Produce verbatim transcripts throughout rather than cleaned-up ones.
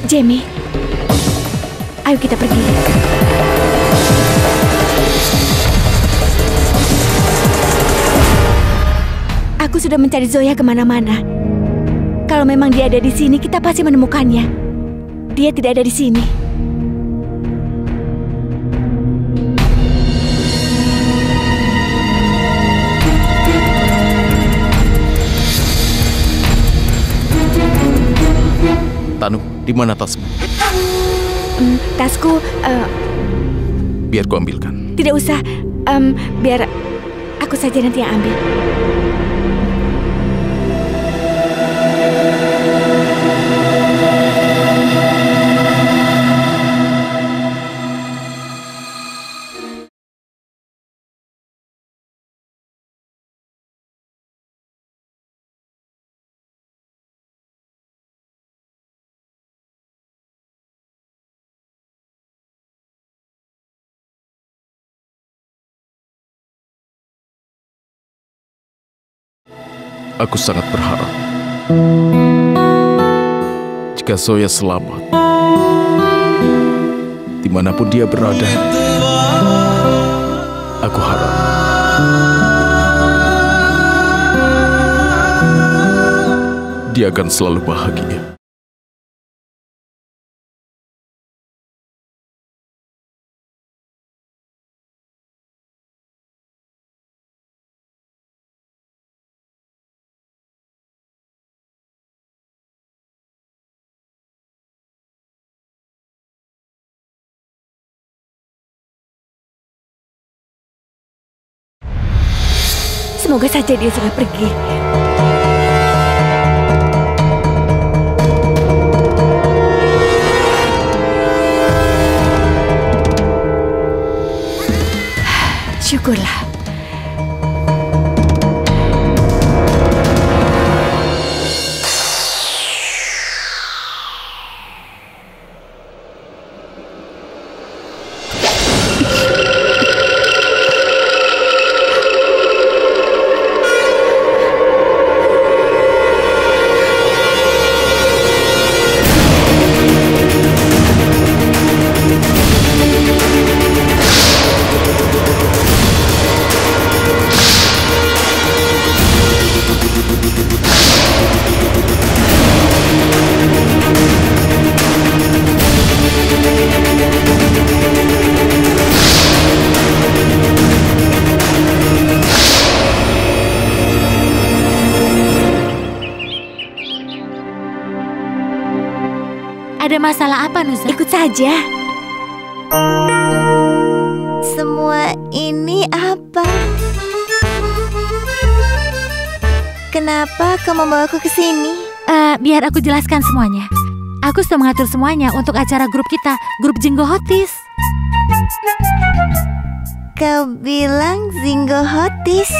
Jamie, ayo kita pergi. Aku sudah mencari Zoya kemana-mana. Kalau memang dia ada di sini, kita pasti menemukannya. Dia tidak ada di sini. Tanu, di mana tasmu? Um, tasku, uh, biar ku ambilkan. Tidak usah, um, biar aku saja nanti yang ambil. Aku sangat berharap jika Zoya selamat, dimanapun dia berada, aku harap dia akan selalu bahagia. Semoga saja dia sudah pergi. Syukurlah. Ada masalah apa, Nuza? Ikut saja. Semua ini apa? Kenapa kau membawaku ke sini? Uh, biar aku jelaskan semuanya. Aku sudah mengatur semuanya untuk acara grup kita, grup Jinggo Hotis. Kau bilang Jinggo Hotis?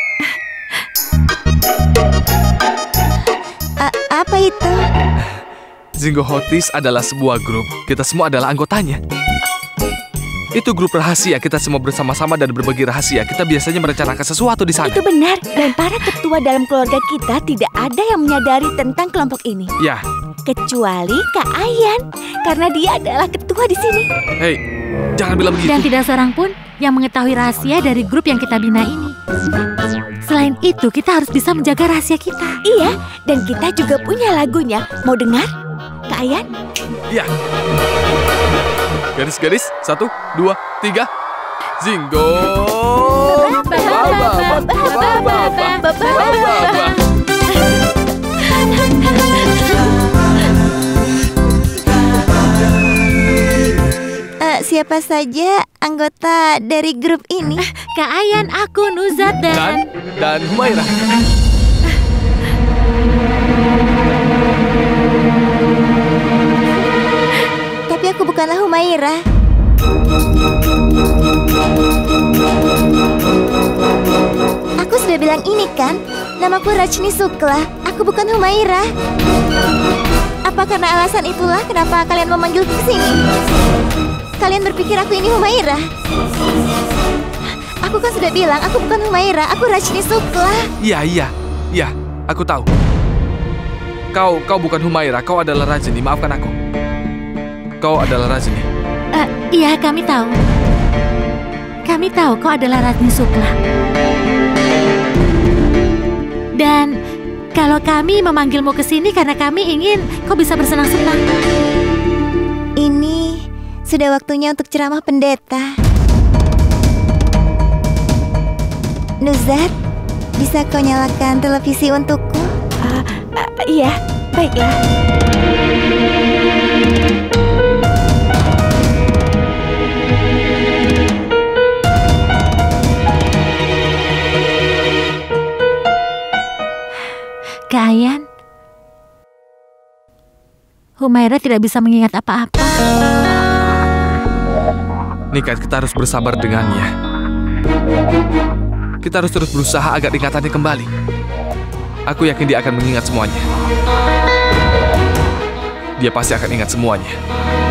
A- apa itu? Jinggo Hotis adalah sebuah grup. Kita semua adalah anggotanya. Itu grup rahasia. Kita semua bersama-sama dan berbagi rahasia. Kita biasanya merencanakan sesuatu di sana. Itu benar. Dan para ketua dalam keluarga kita tidak ada yang menyadari tentang kelompok ini. Ya. Kecuali Kak Ayan. Karena dia adalah ketua di sini. Hei, jangan bilang begitu. Dan tidak seorang pun yang mengetahui rahasia dari grup yang kita bina ini. Selain itu, kita harus bisa menjaga rahasia kita. Iya, dan kita juga punya lagunya. Mau dengar? Kak Ayan? Iya. Garis-garis, satu, dua, tiga. Jinggo. Uh, siapa saja anggota dari grup ini? Kak Ayan, aku, Nuzat, dan... Dan, dan Humaira. Tapi aku bukanlah Humaira. Aku sudah bilang ini kan, namaku Rajni Sukla. Aku bukan Humaira. Apa karena alasan itulah kenapa kalian memanggilku ke sini? Kalian berpikir aku ini Humaira? Aku kan sudah bilang aku bukan Humaira, aku Rajni Sukla. Iya, iya, iya, aku tahu. Kau, kau bukan Humaira, kau adalah Rajni, maafkan aku. kau adalah Rajni. Uh, iya, kami tahu. Kami tahu kau adalah Ratni Sukla. Dan kalau kami memanggilmu ke sini karena kami ingin kau bisa bersenang-senang. Ini sudah waktunya untuk ceramah pendeta. Nuzat, bisa kau nyalakan televisi untukku? Uh, uh, iya, baiklah. Kak Ayan, Humaira tidak bisa mengingat apa-apa. Nikat, kita harus bersabar dengannya. Kita harus terus berusaha agar ingatannya kembali. Aku yakin dia akan mengingat semuanya. Dia pasti akan ingat semuanya.